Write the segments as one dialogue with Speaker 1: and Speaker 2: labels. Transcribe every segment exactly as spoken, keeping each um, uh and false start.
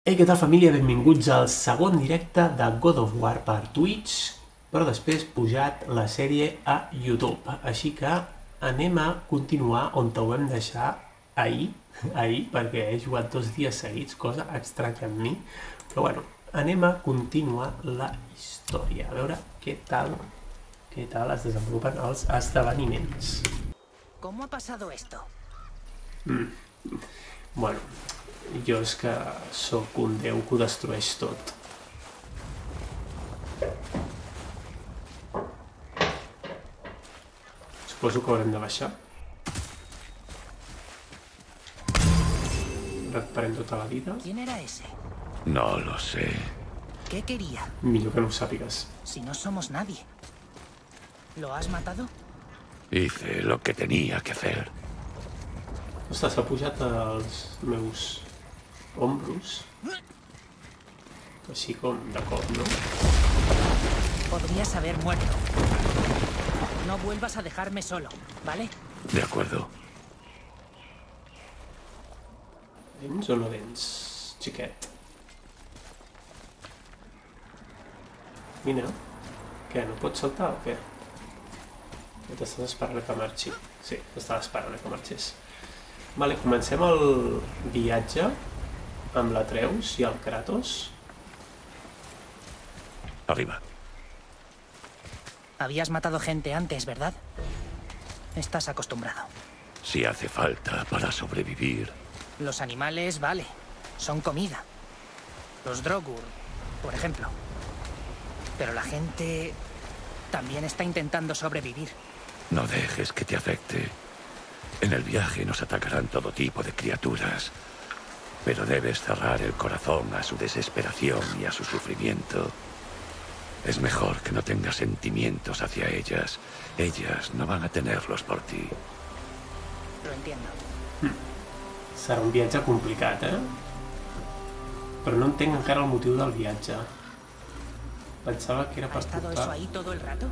Speaker 1: Ei, què tal família? Benvinguts al segon directe de God of War per Twitch, però després pujat la sèrie a YouTube. Així que anem a continuar on ho vam deixar ahir, ahir, perquè he jugat dos dies seguits, cosa estranya en mi. Però bueno, anem a continuar la història, a veure què tal, què tal es desenvolupen els esdeveniments.
Speaker 2: ¿Cómo ha pasado esto?
Speaker 1: Mm. Bueno, jo és que sóc un déu que ho destrueix tot. Suposo que haurem de baixar. Recuperem tota la vida.
Speaker 2: ¿Quién era ese?
Speaker 3: No lo sé.
Speaker 2: ¿Qué quería?
Speaker 1: Millor que no ho sàpigues.
Speaker 2: Si no somos nadie. ¿Lo has matado?
Speaker 3: Hice lo que tenía que hacer.
Speaker 1: Ostres, s'ha pujat als meus hombros. Així com de cop, no?
Speaker 2: Podrías haber muerto. No vuelvas a dejarme solo, ¿vale?
Speaker 3: De acuerdo.
Speaker 1: Vens o no vens, xiquet? Vine. Què, no pots saltar o què? T'estàs esperant que marxi. Sí, t'estava esperant que marxés. Vale, comencem el viatge amb l'Atreus i el Kratos.
Speaker 3: Arriba.
Speaker 2: Habías matado gente antes, ¿verdad? Estás acostumbrado.
Speaker 3: Si hace falta para sobrevivir.
Speaker 2: Los animales, vale, son comida. Los Drogur, por ejemplo. Pero la gente también está intentando sobrevivir.
Speaker 3: No dejes que te afecte. En el viaje nos atacarán todo tipo de criaturas. Pero debes cerrar el corazón a su desesperación y a su sufrimiento. Es mejor que no tengas sentimientos hacia ellas. Ellas no van a tenerlos por ti.
Speaker 2: Lo entiendo.
Speaker 1: Serà un viatge complicat, eh? Però no entenc encara el motiu del viatge. Pensava que era
Speaker 2: ¿Ha
Speaker 1: per
Speaker 2: estado eso
Speaker 1: portar...
Speaker 2: ahí todo el rato?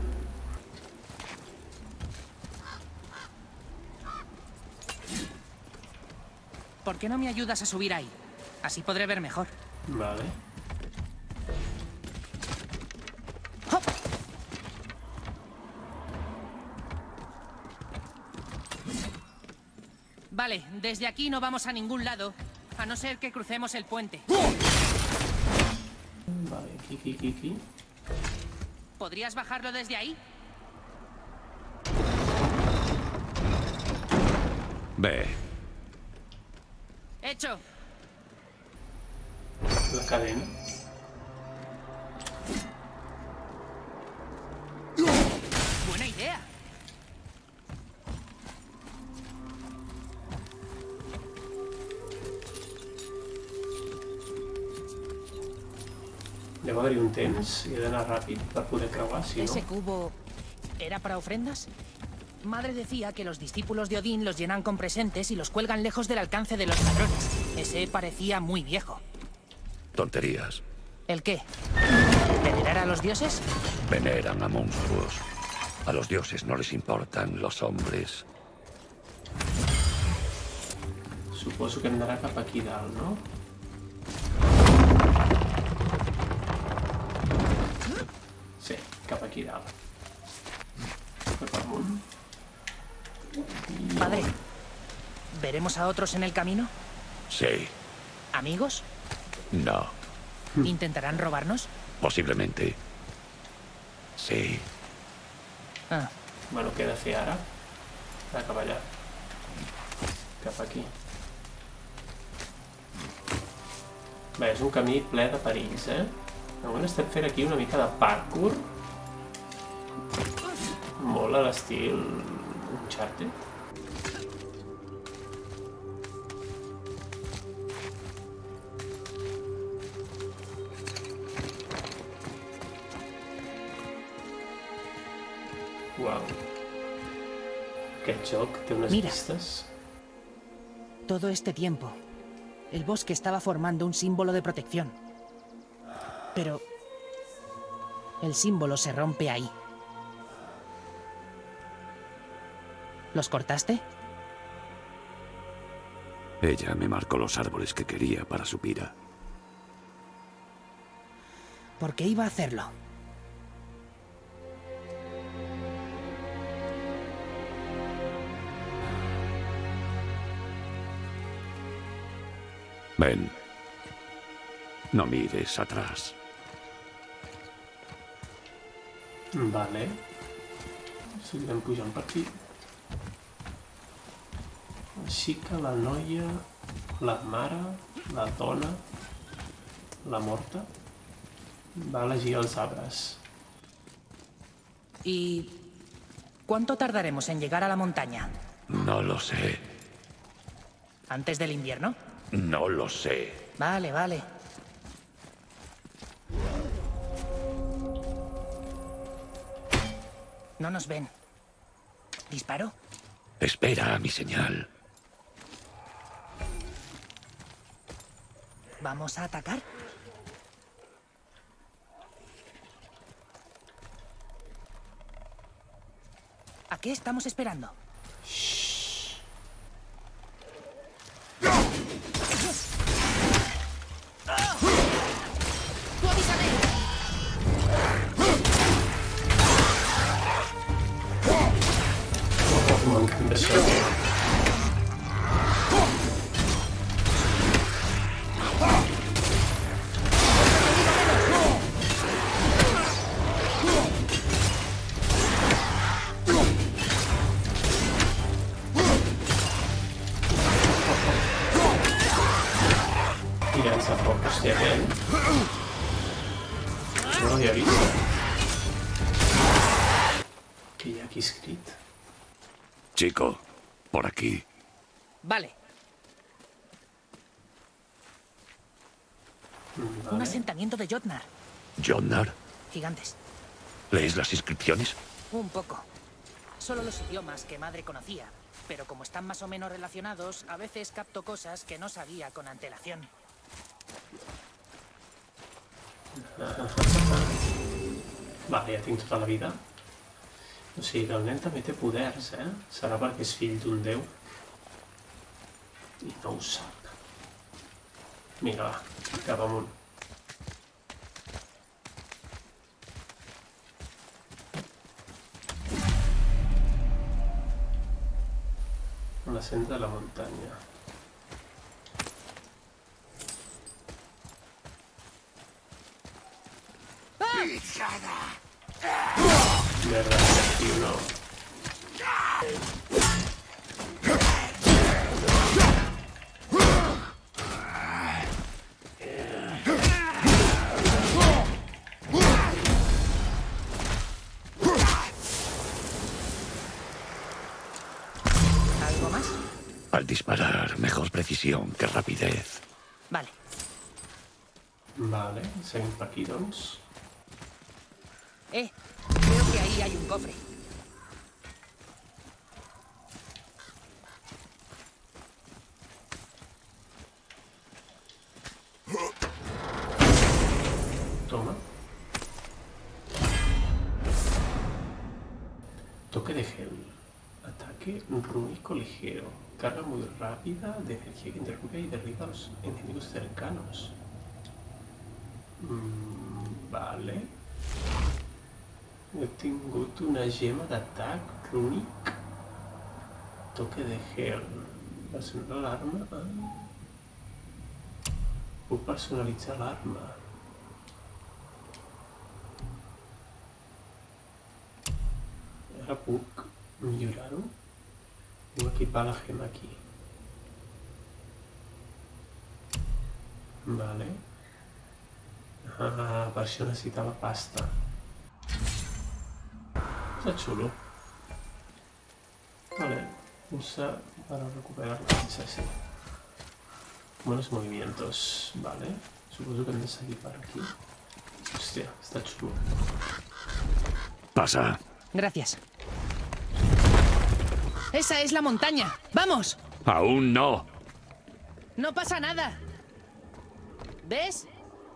Speaker 2: ¿Por qué no me ayudas a subir ahí? Así podré ver mejor.
Speaker 1: Vale.
Speaker 2: ¡Hop! Vale, desde aquí no vamos a ningún lado, a no ser que crucemos el puente.
Speaker 1: Vale, aquí, aquí, aquí, aquí.
Speaker 2: ¿Podrías bajarlo desde ahí?
Speaker 3: Ve.
Speaker 2: ¡Hecho!
Speaker 1: La cadena.
Speaker 2: ¡Buena idea!
Speaker 1: Deu haver-hi un temps i he d'anar ràpid per poder creuar, si no...
Speaker 2: ¿Ese cubo era para ofrendas? Madre decía que los discípulos de Odín los llenan con presentes y los cuelgan lejos del alcance de los ladrones. Ese parecía muy viejo.
Speaker 3: Tonterías.
Speaker 2: ¿El qué? ¿Venerar a los dioses?
Speaker 3: Veneran a monstruos. A los dioses no les importan los hombres.
Speaker 1: Suposo que hem d'anar cap aquí dalt, no? Sí, cap aquí dalt. Cap amunt.
Speaker 2: Padre, ¿veremos a otros en el camino?
Speaker 3: Sí.
Speaker 2: ¿Amigos?
Speaker 3: No.
Speaker 2: ¿Intentarán robarnos?
Speaker 3: Posiblemente. Sí.
Speaker 2: Ah,
Speaker 1: Bueno, què he de fer ara? Ah, cap allà. Cap aquí. Bé, és un camí ple de perills, eh? De moment estem fent aquí una mica de parkour. Molt a l'estil Uncharted. Uau. Aquest joc té unes
Speaker 2: Mira.
Speaker 1: vistes.
Speaker 2: todo este tiempo, el bosque estaba formando un símbolo de protección. Pero el símbolo se rompe ahí. ¿Los cortaste?
Speaker 3: Ella me marcó los árboles que quería para su pira.
Speaker 2: Porque iba a hacerlo.
Speaker 3: Ven. No mires atrás.
Speaker 1: Vale. Seguirem pujant per aquí. La xica, la noia, la mare, la dona, la morta. Va elegir els arbres.
Speaker 2: ¿Y cuánto tardaremos en llegar a la montaña?
Speaker 3: No lo sé.
Speaker 2: ¿Antes del invierno?
Speaker 3: No lo sé.
Speaker 2: Vale, vale. No nos ven. ¿Disparo?
Speaker 3: Espera a mi señal.
Speaker 2: ¿Vamos a atacar? ¿A qué estamos esperando? ¡Tú avísame!
Speaker 1: Llança foc, hòstia, aquell. No l'havia vist. Què hi ha aquí escrit?
Speaker 3: Chico, por aquí.
Speaker 2: Vale. Un
Speaker 1: Vale.
Speaker 2: asentamiento de Jotnar.
Speaker 3: Jotnar,
Speaker 2: Gigantes.
Speaker 3: ¿lees las inscripciones?
Speaker 2: Un poco. Solo los idiomas que madre conocía. Pero como están más o menos relacionados, a veces capto cosas que no sabía con antelación.
Speaker 1: Vale, ja tinc tota la vida. O sigui que el nen també té poders, eh? Serà perquè és fill d'un déu. I no ho sap. Vinga, va, cap amunt. A la centre de la muntanya. Merda, tio, no.
Speaker 2: ¿Algo más?
Speaker 3: Al disparar, mejor precisión que rapidez.
Speaker 2: Vale.
Speaker 1: Vale, seguim per aquí, doncs.
Speaker 2: Eh, creo que ahí hay un cofre.
Speaker 1: Toma. Toque de gel. Ataque rúnico ligero. Carga muy rápida de energía que interrumpe y derriba a los enemigos cercanos. Mm, vale. He tingut una gema d'atac rúnic. Toque de gel. Personalitzar l'arma. Puc personalitzar l'arma. Ara puc millorar-ho. Puc equipar la gema aquí. Vale. Ah, per això necessitava pasta. Está chulo. Vale, usa para recuperar la princesa. Buenos movimientos, vale. Supongo que hem de seguir per aquí. Hòstia, està chulo.
Speaker 3: Pasa.
Speaker 2: Gracias. Esa es la montaña. ¡Vamos!
Speaker 3: Aún no.
Speaker 2: No pasa nada. ¿Ves?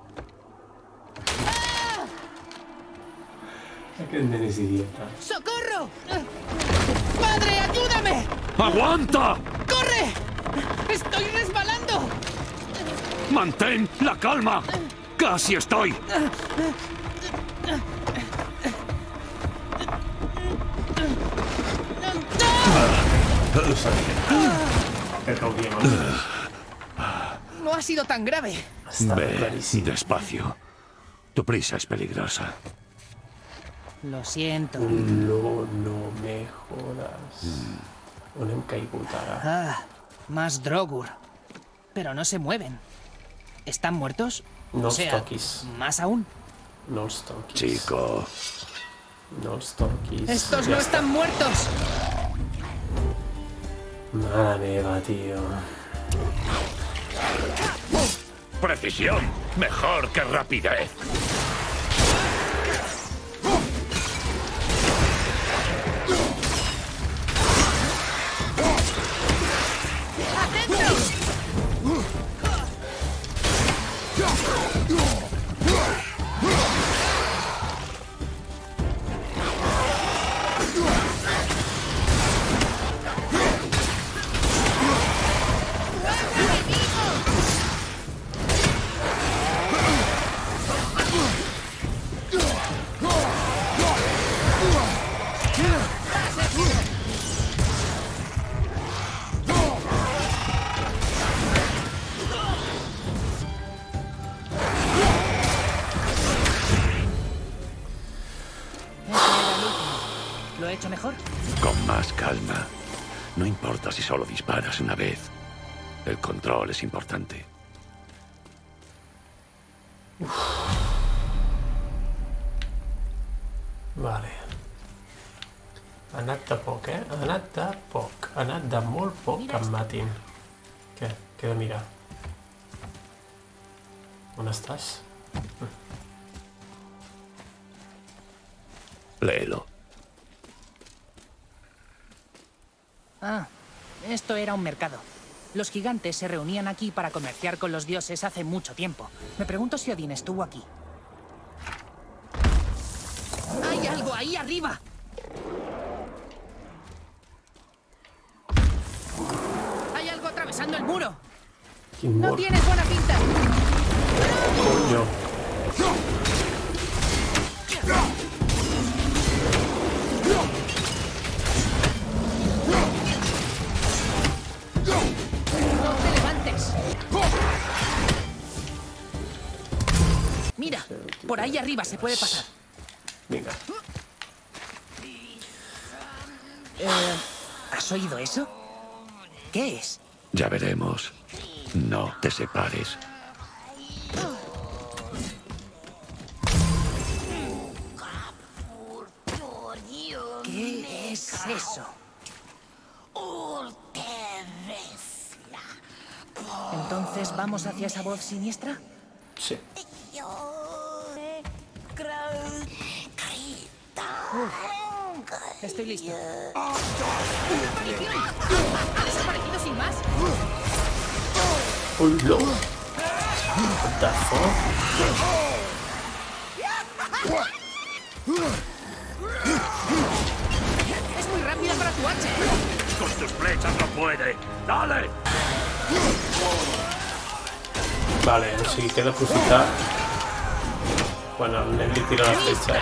Speaker 1: Aquest nen és idiota.
Speaker 2: ¡Socorro! ¡Padre, ayúdame!
Speaker 3: ¡Aguanta!
Speaker 2: ¡Corre! ¡Estoy resbalando!
Speaker 3: ¡Mantén la calma! ¡Casi estoy!
Speaker 1: Lo sabía. Que cauríamos.
Speaker 2: No ha sido tan grave.
Speaker 1: Està
Speaker 3: Ve,
Speaker 1: claríssim.
Speaker 3: despacio. Tu prisa es peligrosa.
Speaker 2: Lo siento.
Speaker 1: No, no me jodas. On hem caigut ara?
Speaker 2: Ah, más Drogur. Pero no se mueven. ¿Están muertos?
Speaker 1: No
Speaker 2: o
Speaker 1: els
Speaker 2: sea,
Speaker 1: toquis.
Speaker 2: más aún.
Speaker 1: No els toquis.
Speaker 3: Chico,
Speaker 1: No els toquis.
Speaker 2: ¡Estos
Speaker 1: Ja
Speaker 2: no
Speaker 1: està.
Speaker 2: están muertos!
Speaker 1: Mare meva, tío.
Speaker 3: precisión, mejor que rapidez.
Speaker 2: ¿Lo he hecho mejor?
Speaker 3: Con más calma. No importa si solo disparas una vez. El control es importante.
Speaker 1: Vale. Ha anat de poc, eh? Ha anat de poc. Ha anat de molt poc que em matin. Què? Què he de mirar? On estàs?
Speaker 3: Léelo.
Speaker 2: Ah, esto era un mercado. Los gigantes se reunían aquí para comerciar con los dioses hace mucho tiempo. Me pregunto si Odín estuvo aquí. ¡Hay algo ahí arriba! ¡Hay algo atravesando el muro!
Speaker 1: Quin
Speaker 2: ¡No
Speaker 1: mur?
Speaker 2: tienes buena pinta!
Speaker 1: Coño.
Speaker 2: ¡No te levantes! Mira, por ahí arriba se puede pasar.
Speaker 1: Vinga.
Speaker 2: Eh, ¿has oído eso? ¿Qué es?
Speaker 3: Ya veremos. No te separes.
Speaker 2: ¿Qué es eso? ¿Entonces vamos hacia esa voz siniestra?
Speaker 1: Sí.
Speaker 2: Estoy listo. ¿Ha desaparecido sin más?
Speaker 1: Hola. What the fuck?
Speaker 2: Es muy rápida para tu hacha.
Speaker 3: Con tus flechas no puede. ¡Dale!
Speaker 1: Vale, o sigui que he d'aprofitar quan el nen li tira la fletxa.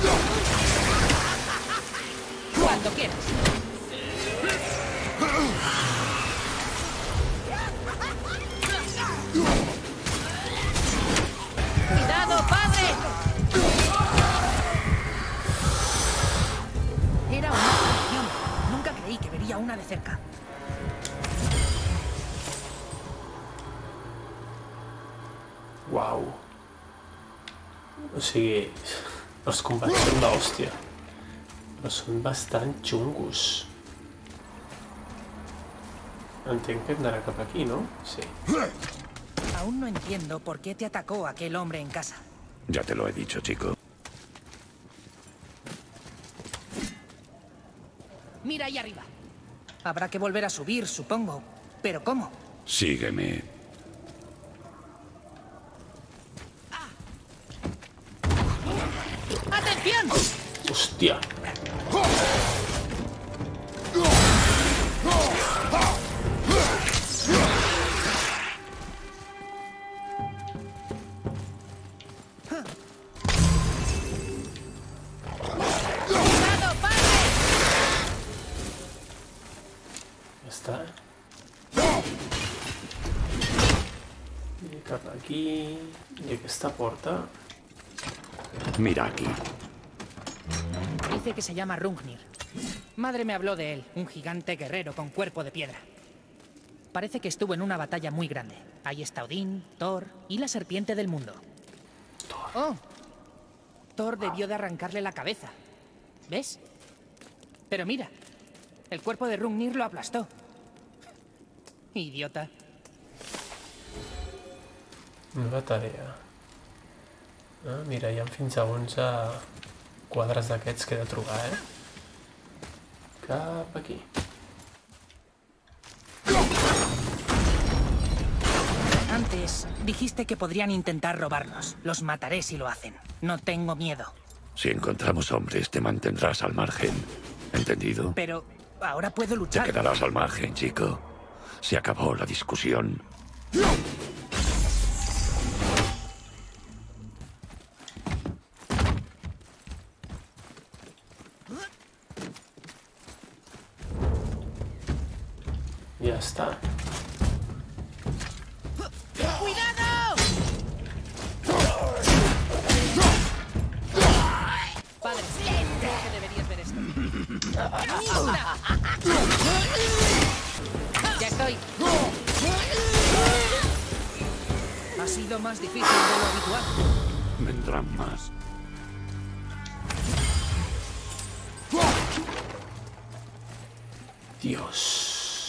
Speaker 2: Cuando quieras. ¡Cuidado, padre! Era una maldición. Nunca creí que vería una de cerca.
Speaker 1: Uau. O sigui, els combats són l'hòstia. Però són bastant xungos. Entenc que hem d'anar cap aquí, no? Sí.
Speaker 2: Aún no entiendo por qué te atacó aquel hombre en casa.
Speaker 3: Ya te lo he dicho, chico.
Speaker 2: Mira ahí arriba. Habrá que volver a subir, supongo. ¿Pero cómo?
Speaker 3: Sígueme.
Speaker 2: ¡Atención!
Speaker 1: Hòstia.
Speaker 2: ¡Cuidado, padre!
Speaker 1: Ja està. I cap aquí... I aquesta porta...
Speaker 3: Mira aquí.
Speaker 2: Dice que se llama Rungnir. Madre me habló de él, un gigante guerrero con cuerpo de piedra. Parece que estuvo en una batalla muy grande. Ahí está Odín, Thor y la serpiente del mundo. Oh, Thor debió de arrancarle la cabeza. ¿Ves? Pero mira, el cuerpo de Rungnir lo aplastó. Idiota.
Speaker 1: Nova tarea. Ah, mira, hi ha fins a onze quadres d'aquests que he de trobar, eh? Cap aquí.
Speaker 2: Antes dijiste que podrían intentar robarnos. Los mataré si lo hacen. No tengo miedo.
Speaker 3: Si encontramos hombres, te mantendrás al margen. ¿Entendido?
Speaker 2: Pero ahora puedo
Speaker 3: Te
Speaker 2: luchar.
Speaker 3: quedarás al margen, chico. Se acabó la discusión.
Speaker 1: Ja està.
Speaker 2: ¡Cuidado! Padre, creo que deberías ver esto. ¡Mierda! ¡Ya estoy! Ha sido más difícil de lo habitual.
Speaker 3: Vendrán más.
Speaker 1: Dios.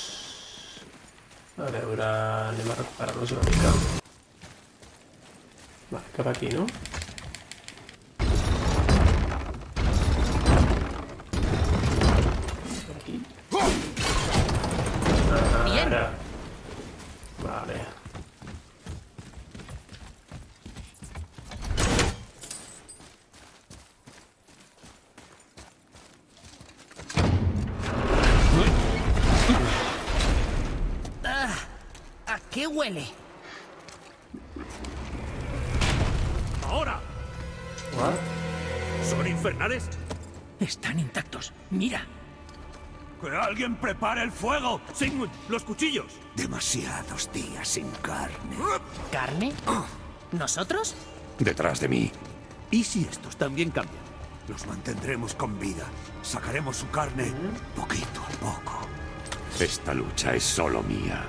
Speaker 1: A veure, anem a recuperar-nos una mica. Vale, cap aquí, no? Per aquí. Ara. Vale.
Speaker 2: ¿A qué huele?
Speaker 4: ¡Ahora!
Speaker 1: What?
Speaker 4: ¿Son infernales?
Speaker 2: Están intactos. Mira.
Speaker 4: ¡Que alguien prepare el fuego! ¡Sigmund, los cuchillos!
Speaker 5: Demasiados días sin carne.
Speaker 2: ¿Carne? ¿Nosotros?
Speaker 3: Detrás de mí.
Speaker 4: ¿Y si estos también cambian?
Speaker 5: Los mantendremos con vida. Sacaremos su carne poquito a poco.
Speaker 3: Esta lucha es solo mía.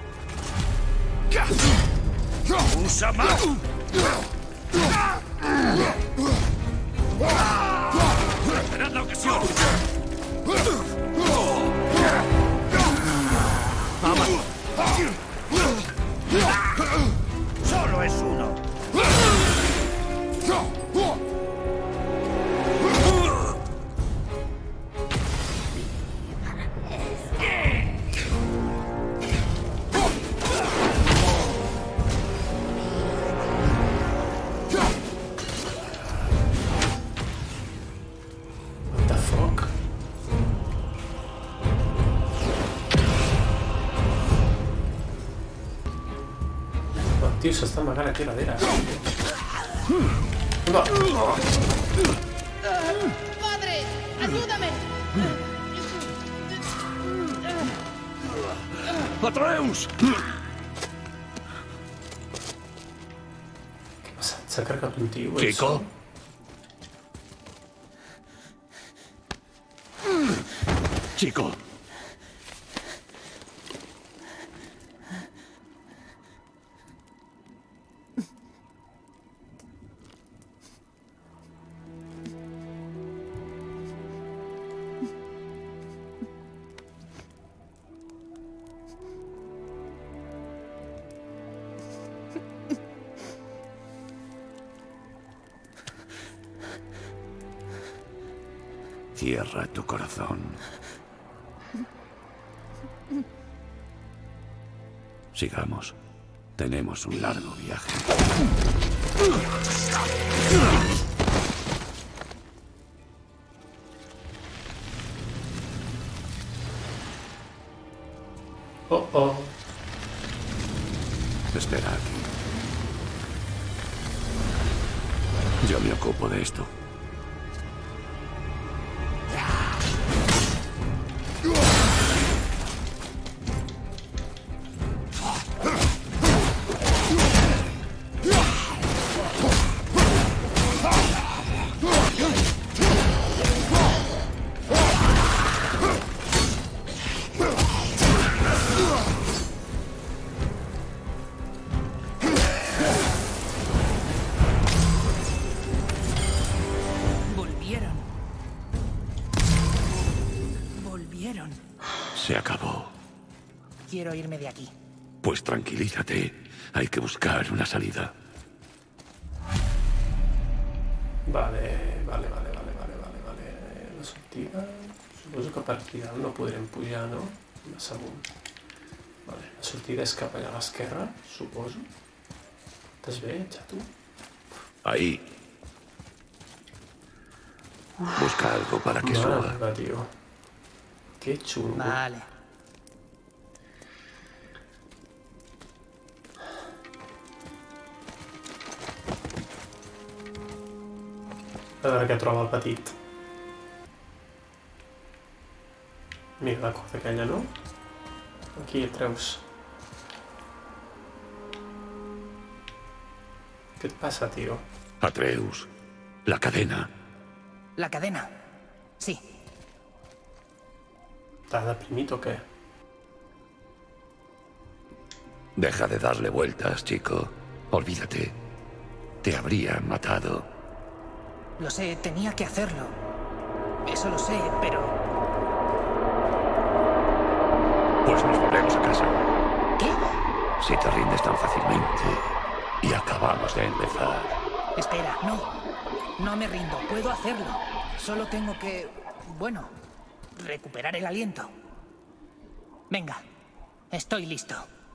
Speaker 4: ¡Usa más! ¡Esperad la ocasión! ¡Solo es uno!
Speaker 1: What the fuck? Oh, tio, s'està amagant aquí a darrere. Va.
Speaker 6: ¡Padre! ¡Ayúdame!
Speaker 3: ¡Atreus!
Speaker 1: Què ha passat? S'ha carregat un tio, eh?
Speaker 3: Chico. Chico. Cierra tu corazón. Sigamos. Tenemos un largo viaje.
Speaker 1: Oh, oh.
Speaker 3: Espera aquí. Yo me ocupo de esto. Se acabó.
Speaker 2: Quiero irme de aquí.
Speaker 3: Pues tranquilízate. Hay que buscar una salida.
Speaker 1: Vale, vale, vale, vale, vale, vale, vale. La sortida... Suposo que per aquí dalt no podrem pujar, no? Massa amunt. Vale, la sortida és cap allà a l'esquerra, suposo. Estàs bé, xato?
Speaker 3: Ahí. Busca algo para que suba.
Speaker 1: Mare meva, tio. Qué chungo.
Speaker 2: Vale.
Speaker 1: A veure què troba el petit. Mira la corda aquella, no? Aquí et treus. Què et passa, tio?
Speaker 3: Atreus. La cadena.
Speaker 2: La cadena. Sí.
Speaker 1: ¿Estás deprimido o qué?
Speaker 3: Deja de darle vueltas, chico. Olvídate. Te habrían matado.
Speaker 2: Lo sé, tenía que hacerlo. Eso lo sé, pero...
Speaker 3: Pues nos volvemos a casa.
Speaker 2: ¿Qué?
Speaker 3: Si te rindes tan fácilmente. Y acabamos de empezar.
Speaker 2: Espera, no. No me rindo, puedo hacerlo. Solo tengo que... bueno... recuperar el aliento. Venga, estoy listo.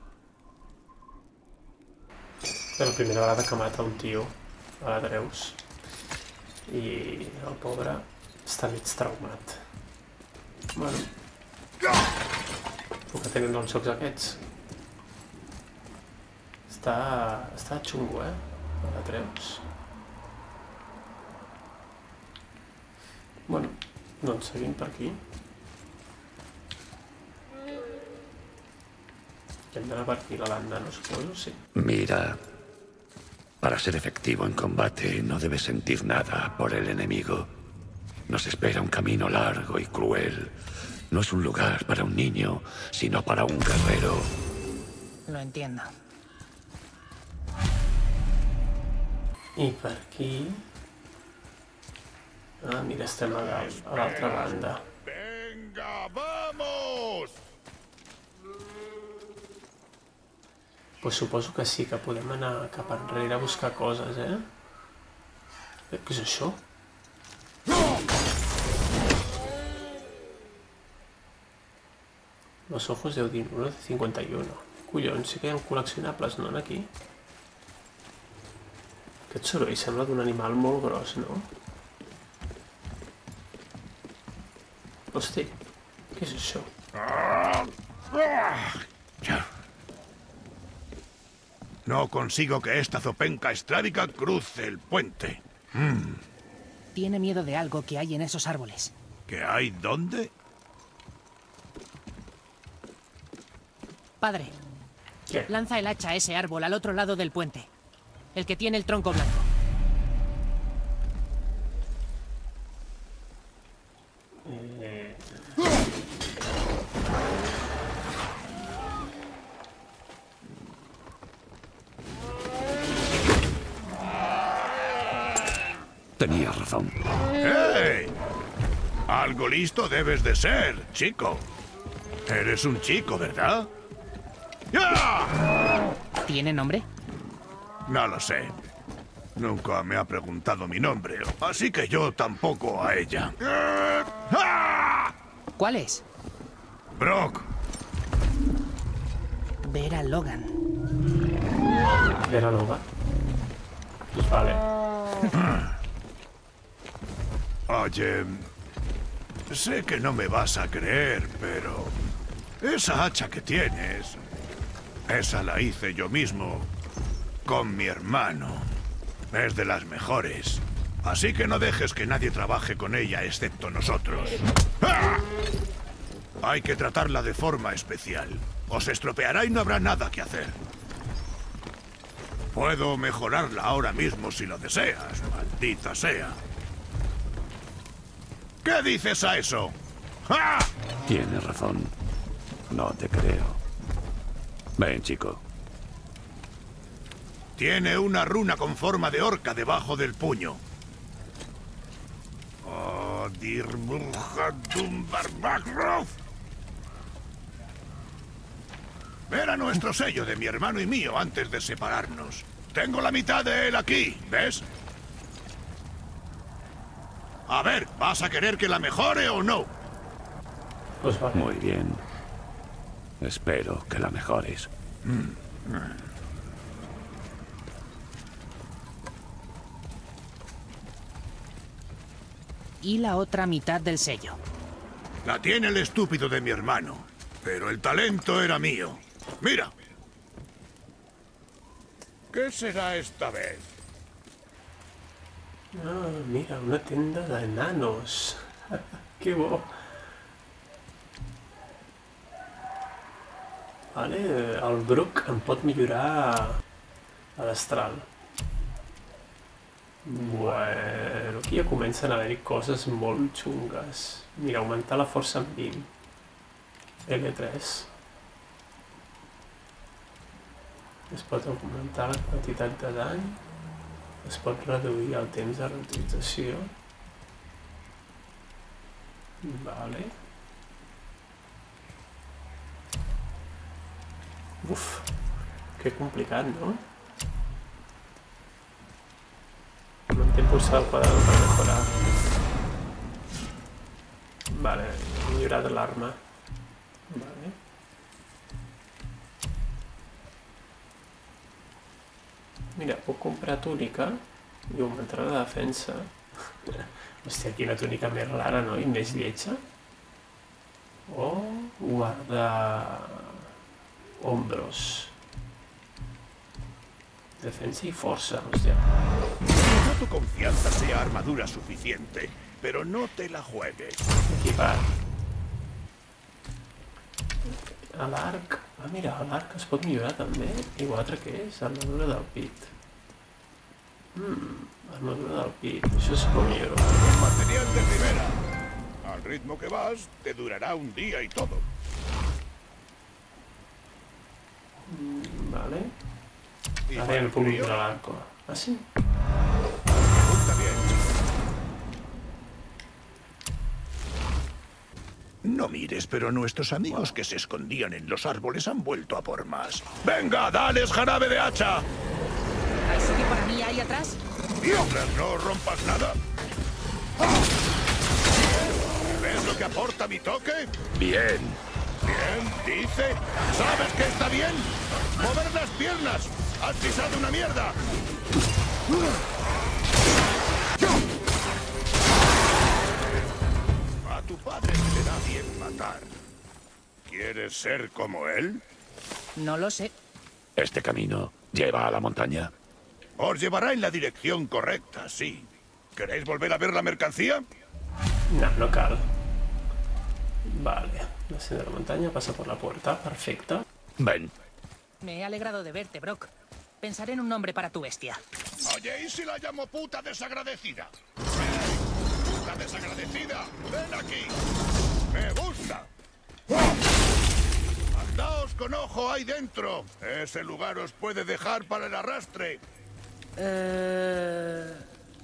Speaker 1: És la primera vegada que mata un tio a l'Atreus. I el pobre està mig traumat. Bueno. El que tenen els jocs aquests. Està... està xungo, eh? L'Atreus. Bueno, doncs seguim per aquí. I hem d'anar per aquí la banda, no suposo, sí.
Speaker 3: Mira, para ser efectivo en combate no debes sentir nada por el enemigo. Nos espera un camino largo y cruel. No es un lugar para un niño, sino para un guerrero.
Speaker 2: Lo entiendo.
Speaker 1: I per aquí... Ah, mira, estem a dalt, a l'altra banda.
Speaker 5: ¡Venga, vamos!
Speaker 1: Pues suposo que sí, que podem anar cap enrere a buscar coses, eh? Eh, què és això? Los ojos de Odín, uno de cincuenta y uno. Collons, sí que hi ha col·leccionables, no, aquí? Aquest soroll sembla d'un animal molt gros, no? Hosti, què és això?
Speaker 5: No consigo que esta zopenca estrábica cruce el puente. Mm.
Speaker 2: Tiene miedo de algo que hay en esos árboles.
Speaker 5: ¿Qué hay dónde?
Speaker 2: Padre,
Speaker 1: Què?
Speaker 2: lanza el hacha a ese árbol al otro lado del puente. El que tiene el tronco blanco.
Speaker 3: Tenías razón.
Speaker 5: ¡Hey! Algo listo debes de ser, chico. Eres un chico, ¿verdad? ¡Ya!
Speaker 2: ¿Tiene nombre?
Speaker 5: No lo sé. Nunca me ha preguntado mi nombre, así que yo tampoco a ella. ¡Ah!
Speaker 2: ¿Cuál es?
Speaker 5: Brock.
Speaker 2: Vera Logan.
Speaker 1: Vera Logan? Pues vale.
Speaker 5: Oye, sé que no me vas a creer, pero esa hacha que tienes, esa la hice yo mismo con mi hermano. Es de las mejores. Así que no dejes que nadie trabaje con ella excepto nosotros. ¡Ah! Hay que tratarla de forma especial. O se estropeará y no habrá nada que hacer. Puedo mejorarla ahora mismo si lo deseas, maldita sea. ¿Qué dices a eso? ¡Ah!
Speaker 3: Tienes razón. No te creo. Ven, chico.
Speaker 5: Tiene una runa con forma de orca debajo del puño. Oh, Dirburjadum Barbagrov. Era nuestro sello de mi hermano y mío antes de separarnos. Tengo la mitad de él aquí, ¿ves? A ver, ¿vas a querer que la mejore o no?
Speaker 1: Pues vale.
Speaker 3: Muy bien. Espero que la mejores.
Speaker 2: Y la otra mitad del sello.
Speaker 5: La tiene el estúpido de mi hermano, pero el talento era mío. Mira. ¿Qué será esta vez?
Speaker 1: Ah, mira, una tenda de enanos. Que bo. Vale, el Brook em pot millorar a l'astral. Bueno, aquí ja comencen a haver-hi coses molt xungues. Mira, augmentar la força en vint. L tres. Es pot augmentar la quantitat de dany. Es pot reduir el temps de reutilització. Vale. Uf, que complicat, no? Mantén pulsado al cuadrado para mejorar. Vale, he millorat l'arma. Vale. Mira, puc comprar túnica i augmentar la defensa. Hòstia, quina túnica més rara, no? I més lletja. O guardar hombros. Defensa y fuerza, hostia.
Speaker 5: No tu confianza sea armadura suficiente, pero no te la juegues.
Speaker 1: Equipar. A l'arc... Ah, mira, a l'arc es pot millorar també. I l'altre què és? Armadura del pit. Hmm, armadura del pit. Això es pot millorar.
Speaker 5: Material de primera. Al ritmo que vas, te durará un día y todo.
Speaker 1: Mm, vale. Ara ja no puc millorar l'arco. Ah, sí?
Speaker 5: Apunta bien. No mires, pero nuestros amigos que se escondían en los árboles han vuelto a por más. ¡Venga, dales jarabe de hacha!
Speaker 2: ¿Hay sitio para mí ahí atrás?
Speaker 5: Mientras no rompas nada. ¿Ves lo que aporta mi toque?
Speaker 3: Bien.
Speaker 5: Bien, dice. ¿Sabes qué está bien? ¡Mover las piernas! ¡Has pisado una mierda! A tu padre le da bien matar. ¿Quieres ser como él?
Speaker 2: No lo sé.
Speaker 3: ¿Este camino lleva a la montaña?
Speaker 5: Os llevará en la dirección correcta, sí. ¿Queréis volver a ver la mercancía?
Speaker 1: No, no cal. Vale. La senda de la montaña pasa por la puerta. Perfecto.
Speaker 3: Ven.
Speaker 2: Me he alegrado de verte, Brock. Pensaré en un nombre para tu bestia.
Speaker 5: Oye, ¿y si la llamo puta desagradecida? ¡Puta desagradecida! ¡Ven aquí! ¡Me gusta! ¡Andaos con ojo ahí dentro! Ese lugar os puede dejar para el arrastre.
Speaker 2: Eh...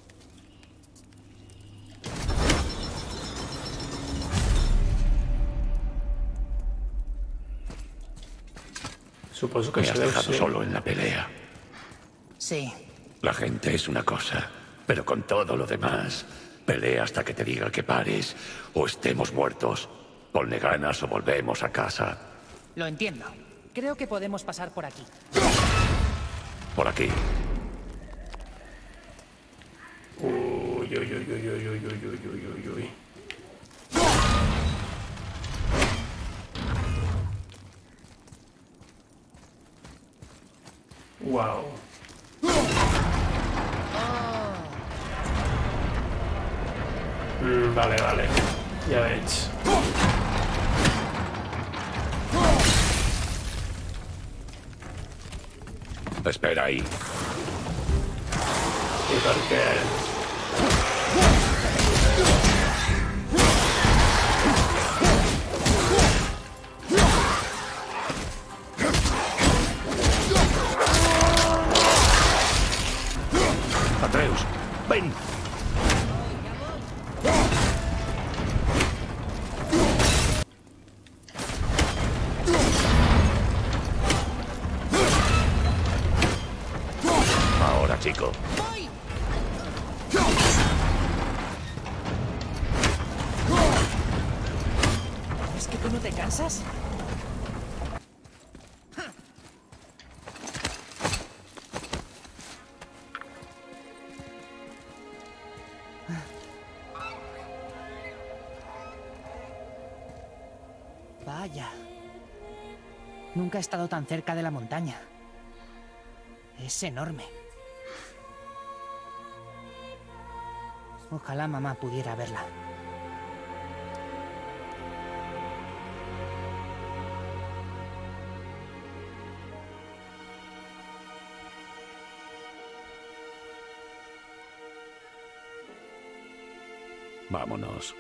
Speaker 1: Suposo que
Speaker 3: Me
Speaker 1: això
Speaker 3: has
Speaker 1: deu
Speaker 3: dejado
Speaker 1: ser...
Speaker 3: solo en la pelea.
Speaker 2: Sí.
Speaker 3: La gente es una cosa, pero con todo lo demás, pelea hasta que te diga que pares o estemos muertos. Ponle ganas o volvemos a casa.
Speaker 2: Lo entiendo. Creo que podemos pasar por aquí.
Speaker 3: Por aquí.
Speaker 1: Uy, uy, uy, uy, uy, uy, uy, uy, uy, uy, uy. Wow. Mm, vale, vale. Ja veig.
Speaker 3: Espera ahí.
Speaker 1: I per què?
Speaker 3: Atreus, ven. Ahora, chico.
Speaker 2: ¿Es que tú no te cansas? Vaya. Nunca he estado tan cerca de la montaña. Es enorme. Ojalá mamá pudiera verla.
Speaker 3: Vámonos.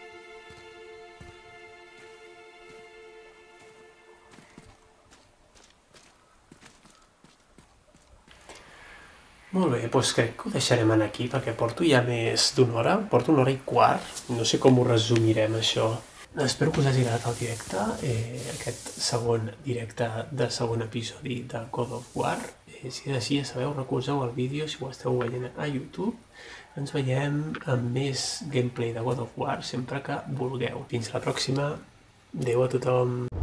Speaker 1: Molt bé, doncs crec que ho deixarem aquí perquè porto ja més d'una hora, porto una hora i quart, no sé com ho resumirem això. Espero que us hagi agradat el directe, eh, aquest segon directe de segon episodi de God of War. Eh, si és així, ja sabeu, recolzeu el vídeo si ho esteu veient a YouTube. Ens veiem amb més gameplay de God of War sempre que vulgueu. Fins la pròxima, adeu a tothom.